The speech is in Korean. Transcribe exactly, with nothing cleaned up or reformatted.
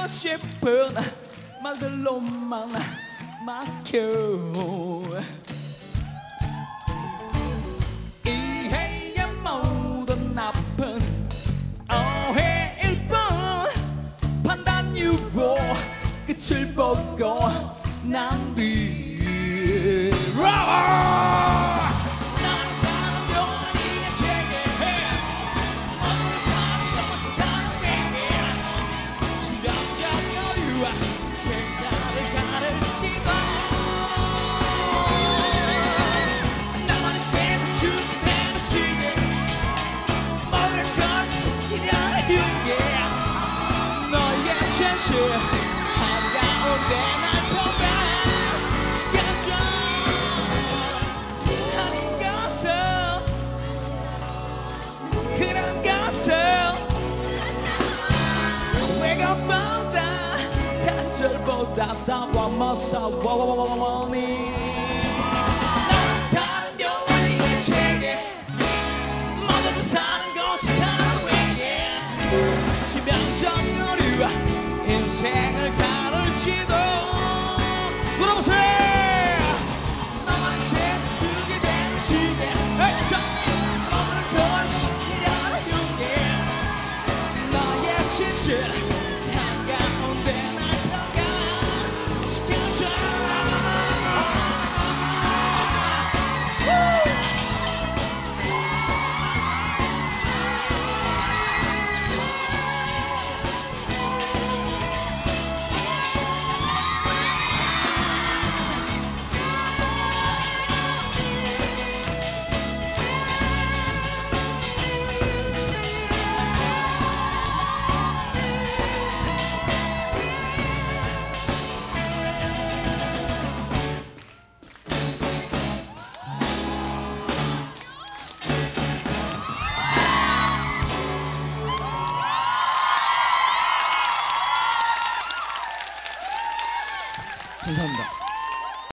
싶은 말들로만 막혀. 이해의 모든 나쁜 오해일 뿐 판단 유보 끝을 보고 난 뒤 한가운데 날 통해 시켜줘. 아닌 것은 그런 것은 외관보다 단절보다 더 무서워니. 난 다른 영원의 책에 모두를 사는 것이 사랑에게 치명적인 오류와 인생을 가를지도. 물어보세요. 너만의 세상 두게 되는 시계 너를 변시키려는 용기 너의 진실 한가운데 날 들어가 시켜줘. 감사합니다.